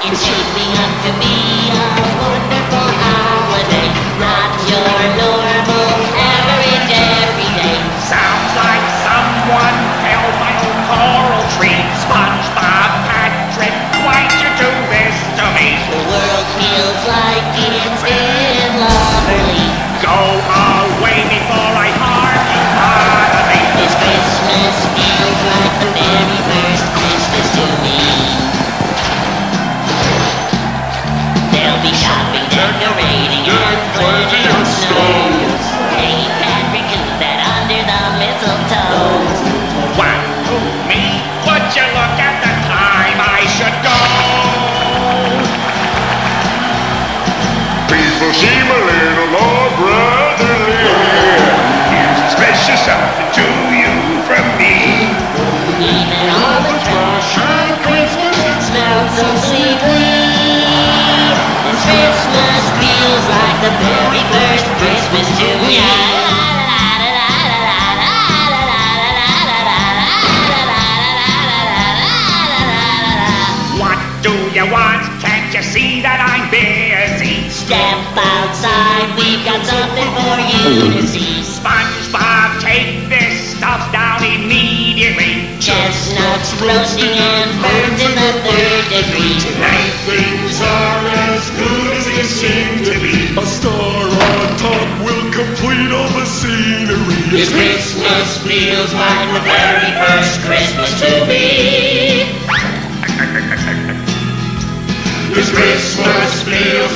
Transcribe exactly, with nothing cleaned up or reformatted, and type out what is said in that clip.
It's shaping up to be a wonderful holiday, not your normal average everyday. Sounds like someone felled my old coral tree. SpongeBob, Patrick, why'd you do this to me? The world feels like it's in lovely. Go away before I harm you bodily. This Christmas feels like the very first Christmas to me. There'll be shopping, decorating, and plenty of snow. Hey, Patrick, who's that under the mistletoe? What? Who, me? Would you look at the time I should go? People seem a little more brotherly. Here's a special something to you from me. Even all the trash on Christmas smells so sweetly. This Christmas feels like the very first Christmas to me. What do you want? Can't you see that I'm busy? Step outside, we've got something for you to see. SpongeBob, take this stuff down immediately. Chestnuts roasting and burns in the third degree. Tonight things are as good as they seem to be. A star on top will complete all the scenery. This Christmas feels like the very first Christmas to me. This Christmas feels